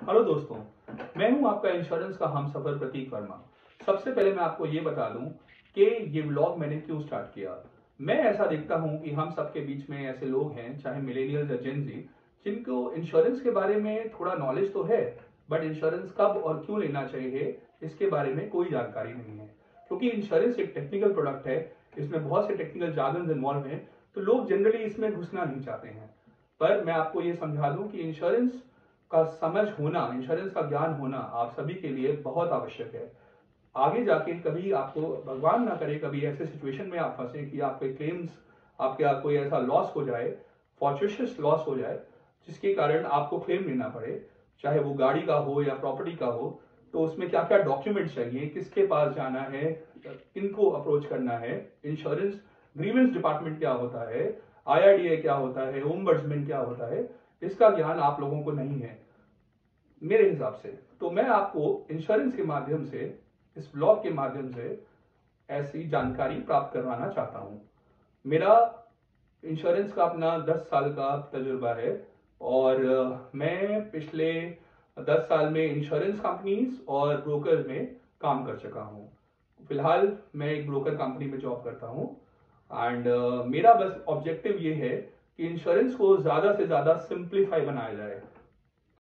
Hello दोस्तों, मैं हूं आपका इंश्योरेंस का हमसफर प्रतीक वर्मा। सबसे पहले मैं आपको ये बता दूं कि ये व्लॉग मैंने क्यों स्टार्ट किया। मैं ऐसा देखता हूं कि हम सबके बीच में ऐसे लोग हैं, चाहे मिलेनियल्स या जेन जी, जिनको इंश्योरेंस के बारे में थोड़ा नॉलेज तो है, बट इंश्योरेंस कब और क्यों लेना चाहिए इसके बारे में कोई जानकारी नहीं है। क्योंकि इंश्योरेंस एक टेक्निकल प्रोडक्ट है, इसमें बहुत से टेक्निकल जार्गन्स इन्वॉल्व हैं, तो लोग जनरली इसमें घुसना नहीं चाहते हैं। पर मैं आपको ये समझा दूं कि इंश्योरेंस का समझ होना, इंश्योरेंस का ज्ञान होना आप सभी के लिए बहुत आवश्यक है। आगे जाके कभी आपको, भगवान ना करे, कभी ऐसे सिचुएशन में आप फंसे कि आपके क्लेम्स, आपके कोई ऐसा लॉस हो जाए, फॉर्चुनस लॉस हो जाए, जिसके कारण आपको क्लेम लेना पड़े, चाहे वो गाड़ी का हो या प्रॉपर्टी का हो, तो उसमें क्या क्या डॉक्यूमेंट चाहिए, किसके पास जाना है, किनको अप्रोच करना है, इंश्योरेंस ग्रीवेंस डिपार्टमेंट क्या होता है, आईआरडीए क्या होता है, ओम्बड्समैन क्या होता है, इसका ज्ञान आप लोगों को नहीं है मेरे हिसाब से। तो मैं आपको इंश्योरेंस के माध्यम से, इस ब्लॉग के माध्यम से ऐसी जानकारी प्राप्त करवाना चाहता हूं। मेरा इंश्योरेंस का अपना 10 साल का तजुर्बा है और मैं पिछले 10 साल में इंश्योरेंस कंपनीज और ब्रोकर में काम कर चुका हूं। फिलहाल मैं एक ब्रोकर कंपनी में जॉब करता हूं एंड मेरा बस ऑब्जेक्टिव ये है कि इंश्योरेंस को ज्यादा से ज्यादा सिंप्लीफाई बनाया जाए।